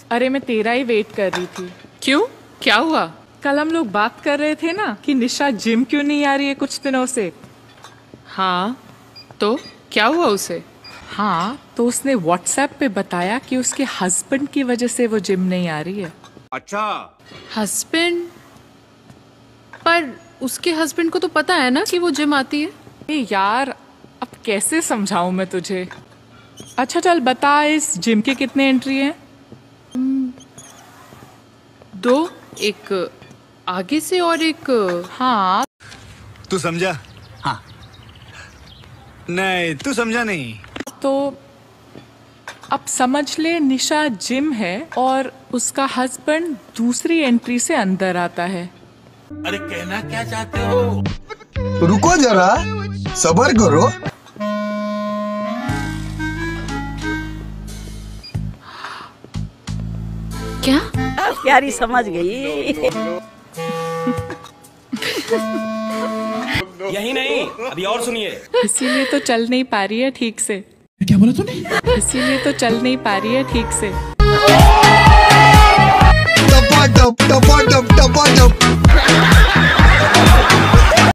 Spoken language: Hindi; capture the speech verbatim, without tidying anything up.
अरे मैं तेरा ही वेट कर रही थी। क्यों, क्या हुआ? कल हम लोग बात कर रहे थे ना कि निशा जिम क्यों नहीं आ रही है कुछ दिनों से। हाँ, तो क्या हुआ उसे? हाँ, तो उसने व्हाट्सएप पे बताया कि उसके हस्बैंड की वजह से वो जिम नहीं आ रही है। अच्छा, हस्बैंड? पर उसके हस्बैंड को तो पता है ना कि वो जिम आती है। ए यार, अब कैसे समझाऊं मैं तुझे। अच्छा चल बता, इस जिम के कितने एंट्री हैं? दो, एक आगे से और एक। हाँ। तू समझा? हाँ। नहीं, तू समझा नहीं। तो अब समझ ले, निशा जिम है और उसका हस्बैंड दूसरी एंट्री से अंदर आता है। अरे कहना क्या चाहते हो? रुको जरा, सब्र करो। क्या? प्यारी समझ गई। यही नहीं, अभी और सुनिए। इसीलिए तो चल नहीं पा रही है ठीक से। क्या बोला तूने? इसीलिए तो चल नहीं पा रही है ठीक से।